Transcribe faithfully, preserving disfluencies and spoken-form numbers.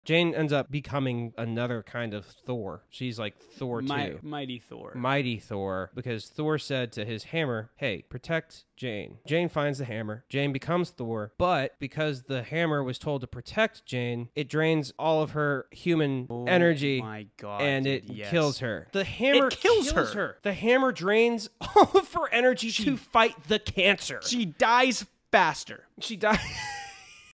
Jane ends up becoming another kind of Thor. She's like Thor My, too. Mighty Thor. Mighty Thor, because Thor said to his hammer, hey, protect Jane. Jane finds the hammer. Jane becomes Thor, but because the hammer was told to protect Jane, it drains all of her human oh energy. My God, and dude, it yes. kills her. The hammer It kills kills her. her. The hammer drains all of her energy She- to fight the cancer. She dies faster. She dies.